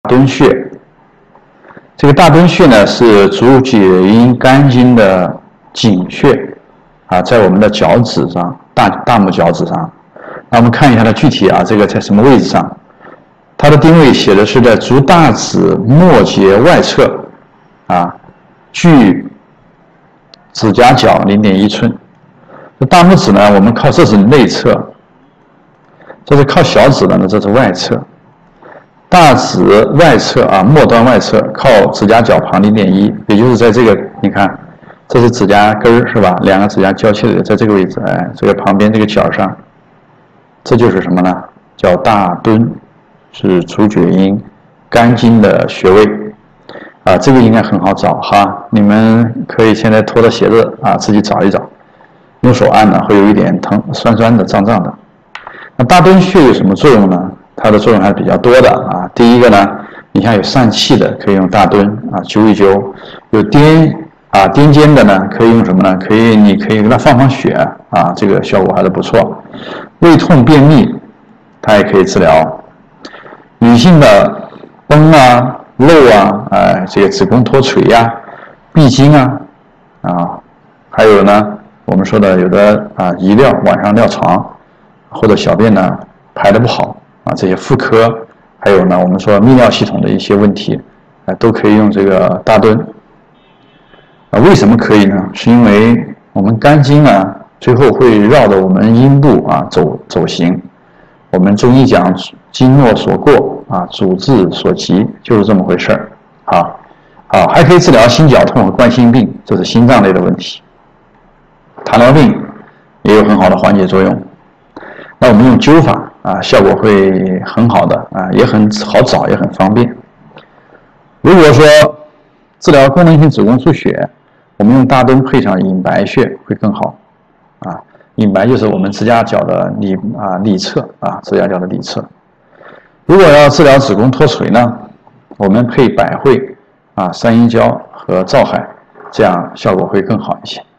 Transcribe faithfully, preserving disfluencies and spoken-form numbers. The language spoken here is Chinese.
敦穴，这个大敦穴呢是足厥阴肝经的井穴啊，在我们的脚趾上，大大拇脚趾上。那我们看一下它具体啊，这个在什么位置上？它的定位写的是在足大趾末节外侧啊，距指甲角 零点一 寸。这大拇指呢，我们靠这是内侧，这是靠小指的呢，这是外侧。大指外侧啊，末端外侧靠指甲角旁 零点一， 也就是在这个，你看，这是指甲根儿是吧？两个指甲交切的，在这个位置，哎，这个旁边这个角上，这就是什么呢？叫大敦，是足厥阴肝经的穴位啊，这个应该很好找哈，你们可以现在脱了鞋子啊，自己找一找，用手按呢会有一点疼，酸酸的、胀胀的。那大敦穴有什么作用呢？它的作用还是比较多的啊。第一个呢，你像有疝气的，可以用大敦啊灸一灸；有癫啊癫痫的呢，可以用什么呢？可以，你可以给它放放血啊，这个效果还是不错。胃痛便秘，它也可以治疗。女性的崩啊、漏啊，哎，这个子宫脱垂呀、啊、闭经啊，啊，还有呢，我们说的有的啊遗尿，晚上尿床，或者小便呢排得不好。啊，这些妇科，还有呢，我们说泌尿系统的一些问题，啊，都可以用这个大敦。啊，为什么可以呢？是因为我们肝经啊，最后会绕着我们阴部啊走走行。我们中医讲经络所过啊，主治所及，就是这么回事儿。好，好，还可以治疗心绞痛和冠心病，这是心脏类的问题。糖尿病也有很好的缓解作用。那我们用灸法啊，效果会很好的啊，也很好找，也很方便。如果说治疗功能性子宫出血，我们用大敦配上隐白穴会更好啊。隐白就是我们指甲角的里啊里侧啊，指甲角的里侧。如果要治疗子宫脱垂呢，我们配百会啊、三阴交和皂海，这样效果会更好一些。